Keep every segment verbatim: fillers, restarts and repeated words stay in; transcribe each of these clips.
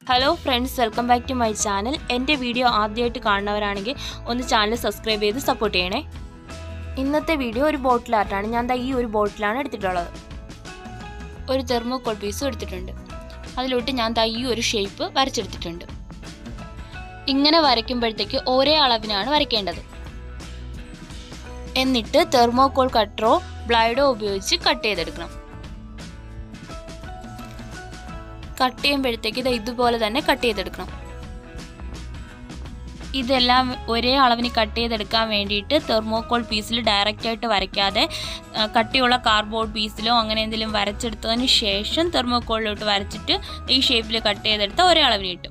Hello friends, welcome back to my channel. Ente video ആദ്യമായിട്ട് കാണുന്നവരാണെങ്കിൽ ഒന്ന് ചാനൽ സബ്സ്ക്രൈബ് ചെയ്ത് സപ്പോർട്ട് ചെയ്യണേ. ഇന്നത്തെ വീഡിയോ ഒരു ബോട്ടിൽ ആർട്ടാണ്. ഞാൻ ദാ ഈ ഒരു ബോട്ടിലാണ് എടുത്തിട്ടുള്ളത്. ഒരു തെർമോകോൾ പീസ് എടുത്തിട്ടുണ്ട്. അതിലോട്ട് ഞാൻ ദാ ഈ ഒരു ഷേപ്പ് വരച്ചെടുത്തിട്ടുണ്ട്. ഇങ്ങനെ വരയ്ക്കുമ്പോഴത്തേക്ക് ഒരേ അളവിനാണ് വരയ്ക്കേണ്ടത്. എന്നിട്ട് തെർമോകോൾ കട്ടറോ ബ്ലേഡോ ഉപയോഗിച്ച് കട്ട് ചെയ്തെടുക്കണം. കട്ട് ചെയ്യുമ്പോഴത്തേക്ക് ഇത് ഇതുപോലെ തന്നെ കട്ട് ചെയ്തെടുക്കണം. ഇതെല്ലാം ഒരേ അളവിന് കട്ട് ചെയ്തെടുക്കാൻ വേണ്ടിയിട്ട് തെർമോകോൾ പീസിൽ ഡയറക്റ്റ് ആയിട്ട് വരയ്ക്കാതെ കട്ടിയുള്ള കാർഡ്ബോർഡ് പീസിലോ അങ്ങനെ എന്തെങ്കിലും വരച്ചെടുത്തതിന് ശേഷം തെർമോകോളിലോട്ട് വരച്ചിട്ട് ഈ ഷേപ്പിൽ കട്ട് ചെയ്തെടുത്ത ഒരേ അളവിന് കിട്ടും.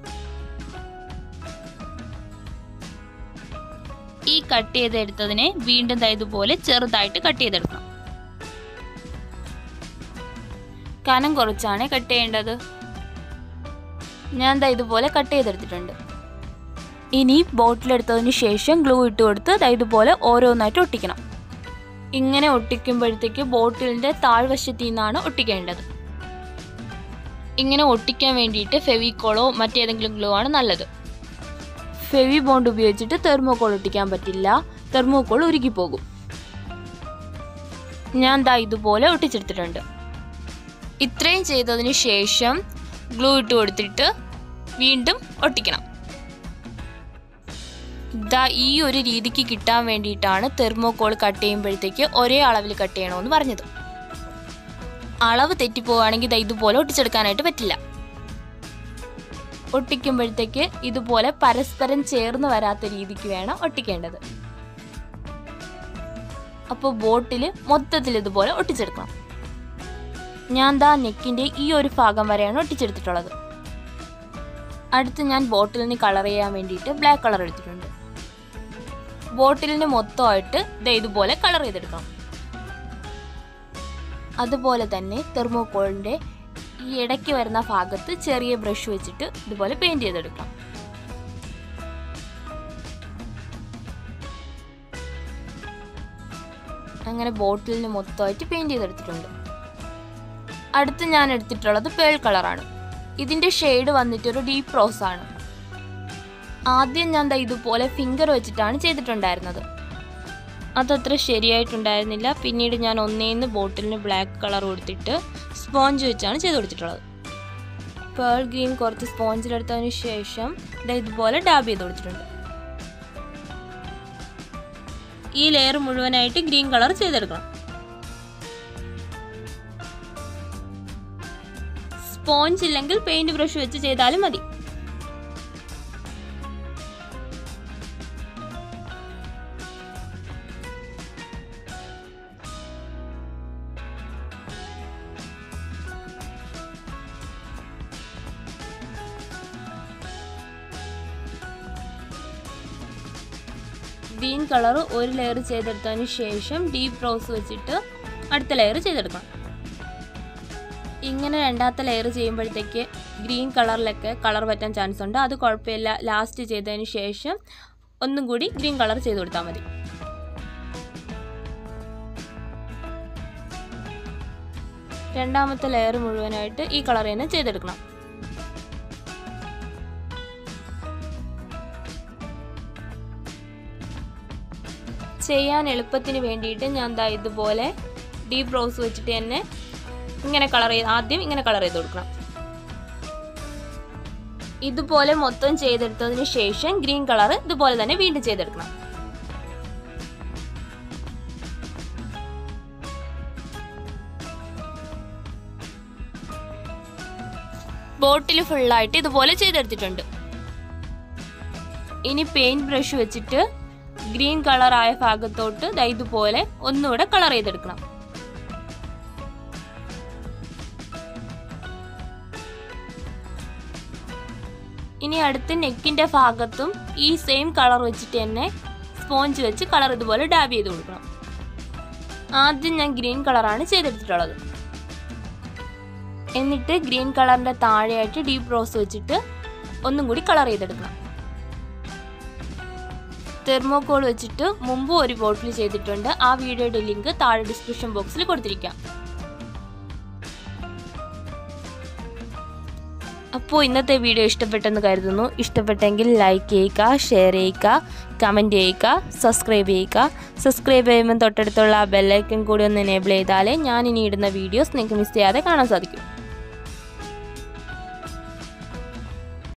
ഈ കട്ട് ചെയ്തെടുത്തതിനെ വീണ്ടും ഇതുപോലെ ചെറുതായിട്ട് കട്ട് ചെയ്തെടുക്കണം. കനം കുറച്ചാണ് കട്ട് ചെയ്യേണ്ടത്. ഞാൻ ദാ ഇതുപോലെ കട്ട് ചെയ്തെടുത്തിട്ടുണ്ട്. ഇനി ബോട്ടിലെടുത്തതിന് ശേഷം ഗ്ലൂ ഇട്ട് കൊടുത്ത് ദാ ഇതുപോലെ ഓരോന്നായിട്ട് ഒട്ടിക്കണം. ഇങ്ങനെ ഒട്ടിക്കുമ്പോഴത്തേക്ക് ബോട്ടിലിൻ്റെ താഴ്വശത്തിൽ നിന്നാണ് ഒട്ടിക്കേണ്ടത്. ഇങ്ങനെ ഒട്ടിക്കാൻ വേണ്ടിയിട്ട് ഫെവിക്കോളോ മറ്റേതെങ്കിലും ഗ്ലൂ ആണ് നല്ലത്. ഫെവി ബോണ്ട് ഉപയോഗിച്ചിട്ട് തെർമോകോൾ ഒട്ടിക്കാൻ പറ്റില്ല. തെർമോകോൾ ഉരുകിപ്പോകും. ഞാൻ ദാ ഇതുപോലെ ഒട്ടിച്ചെടുത്തിട്ടുണ്ട്. ഇത്രയും ചെയ്തതിന് ശേഷം ഗ്ലൂ ഇട്ട് കൊടുത്തിട്ട് വീണ്ടും ഒട്ടിക്കണം. ദാ ഈ ഒരു രീതിക്ക് കിട്ടാൻ വേണ്ടിയിട്ടാണ് തെർമോകോൾ കട്ട് ചെയ്യുമ്പോഴത്തേക്ക് ഒരേ അളവിൽ കട്ട് ചെയ്യണമെന്ന് പറഞ്ഞത്. അളവ് തെറ്റിപ്പോവുകയാണെങ്കിൽ ദാ ഇതുപോലെ ഒട്ടിച്ചെടുക്കാനായിട്ട് പറ്റില്ല. ഒട്ടിക്കുമ്പോഴത്തേക്ക് ഇതുപോലെ പരസ്പരം ചേർന്ന് വരാത്ത രീതിക്ക് വേണം ഒട്ടിക്കേണ്ടത്. അപ്പോൾ ബോട്ടിൽ മൊത്തത്തിൽ ഇതുപോലെ ഒട്ടിച്ചെടുക്കണം. ഞാൻ ദാ നെക്കിൻ്റെ ഈ ഒരു ഭാഗം വരെയാണ് ഒട്ടിച്ചെടുത്തിട്ടുള്ളത്. അടുത്ത് ഞാൻ ബോട്ടിലിന് കളർ ചെയ്യാൻ വേണ്ടിയിട്ട് ബ്ലാക്ക് കളർ എടുത്തിട്ടുണ്ട്. ബോട്ടിലിന് മൊത്തമായിട്ട് ദേ ഇതുപോലെ കളർ ചെയ്തെടുക്കണം. അതുപോലെ തന്നെ തെർമോകോളിൻ്റെ ഈ ഇടയ്ക്ക് വരുന്ന ഭാഗത്ത് ചെറിയ ബ്രഷ് വെച്ചിട്ട് ഇതുപോലെ പെയിൻറ് ചെയ്തെടുക്കണം. അങ്ങനെ ബോട്ടിലിന് മൊത്തമായിട്ട് പെയിൻറ് ചെയ്തെടുത്തിട്ടുണ്ട്. അടുത്ത് ഞാൻ എടുത്തിട്ടുള്ളത് പേൾ കളറാണ്. ഇതിൻ്റെ ഷെയ്ഡ് വന്നിട്ടൊരു ഡീപ്പ് റോസ് ആണ്. ആദ്യം ഞാൻ ദാ ഇതുപോലെ ഫിംഗർ വെച്ചിട്ടാണ് ചെയ്തിട്ടുണ്ടായിരുന്നത്. അതത്ര ശരിയായിട്ടുണ്ടായിരുന്നില്ല. പിന്നീട് ഞാൻ ഒന്നേന്ന് ബോട്ടിലിന് ബ്ലാക്ക് കളർ കൊടുത്തിട്ട് സ്പോഞ്ച് വെച്ചാണ് ചെയ്ത് കൊടുത്തിട്ടുള്ളത്. പേൾ ഗ്രീൻ കുറച്ച് സ്പോഞ്ചിലെടുത്തതിന് ശേഷം ദാ ഇതുപോലെ ഡാബ് ചെയ്ത് കൊടുത്തിട്ടുണ്ട്. ഈ ലെയർ മുഴുവനായിട്ട് ഗ്രീൻ കളർ ചെയ്തെടുക്കണം. സ്പോഞ്ച് ഇല്ലെങ്കിൽ പെയിന്റ് ബ്രഷ് വെച്ച് ചെയ്താലും മതി. ഗ്രീൻ കളർ ഒരു ലെയർ ചെയ്തെടുത്തതിന് ശേഷം ഡീപ്പ് റോസ് വെച്ചിട്ട് അടുത്ത ലെയർ ചെയ്തെടുക്കണം. ഇങ്ങനെ രണ്ടാമത്തെ ലെയർ ചെയ്യുമ്പോഴത്തേക്ക് ഗ്രീൻ കളറിലൊക്കെ കളർ പറ്റാൻ ചാൻസ് ഉണ്ട്. അത് കുഴപ്പമില്ല. ലാസ്റ്റ് ചെയ്തതിന് ശേഷം ഒന്നും കൂടി ഗ്രീൻ കളർ ചെയ്ത് കൊടുത്താൽ മതി. രണ്ടാമത്തെ ലെയർ മുഴുവനായിട്ട് ഈ കളർ തന്നെ ചെയ്തെടുക്കണം. ചെയ്യാൻ എളുപ്പത്തിന് വേണ്ടിയിട്ട് ഞാൻ ദാ ഇതുപോലെ ഡീപ്പ് റോസ് വെച്ചിട്ട് തന്നെ ഇങ്ങനെ കളർ ചെയ്ത് ആദ്യം ഇങ്ങനെ കളർ ചെയ്ത് കൊടുക്കണം. ഇതുപോലെ മൊത്തം ചെയ്തെടുത്തതിന് ശേഷം ഗ്രീൻ കളർ ഇതുപോലെ തന്നെ വീണ്ടും ചെയ്തെടുക്കണം. ബോട്ടിൽ ഫുള്ളായിട്ട് ഇതുപോലെ ചെയ്തെടുത്തിട്ടുണ്ട്. ഇനി പെയിന്റ് ബ്രഷ് വെച്ചിട്ട് ഗ്രീൻ കളർ ആയ ഭാഗത്തോട്ട് ദാ ഇതുപോലെ ഒന്നുകൂടെ കളർ ചെയ്തെടുക്കണം. ഇനി അടുത്ത് നെക്കിൻ്റെ ഭാഗത്തും ഈ സെയിം കളർ വെച്ചിട്ട് തന്നെ സ്പോഞ്ച് വെച്ച് കളർ ഇതുപോലെ ഡാബ് ചെയ്ത് കൊടുക്കണം. ആദ്യം ഞാൻ ഗ്രീൻ കളറാണ് ചെയ്തെടുത്തിട്ടുള്ളത്. എന്നിട്ട് ഗ്രീൻ കളറിൻ്റെ താഴെയായിട്ട് ഡീപ്പ് റോസ് വെച്ചിട്ട് ഒന്നും കൂടി കളർ ചെയ്തെടുക്കണം. തെർമോകോൾ വെച്ചിട്ട് മുമ്പ് ഒരു ബോട്ടിൽ ചെയ്തിട്ടുണ്ട്. ആ വീഡിയോയുടെ ലിങ്ക് താഴെ ഡിസ്ക്രിപ്ഷൻ ബോക്സിൽ കൊടുത്തിരിക്കാം. അപ്പോൾ ഇന്നത്തെ വീഡിയോ ഇഷ്ടപ്പെട്ടെന്ന് കരുതുന്നു. ഇഷ്ടപ്പെട്ടെങ്കിൽ ലൈക്ക് ചെയ്യുക, ഷെയർ ചെയ്യുക, കമൻറ്റ് ചെയ്യുക, സബ്സ്ക്രൈബ് ചെയ്യുക. സബ്സ്ക്രൈബ് ചെയ്യുമ്പോൾ തൊട്ടടുത്തുള്ള ബെല്ലൈക്കൺ കൂടി ഒന്ന് എനേബിൾ ചെയ്താലേ ഞാൻ ഇനി ഇടുന്ന വീഡിയോസ് നിങ്ങൾക്ക് മിസ് ചെയ്യാതെ കാണാൻ സാധിക്കും.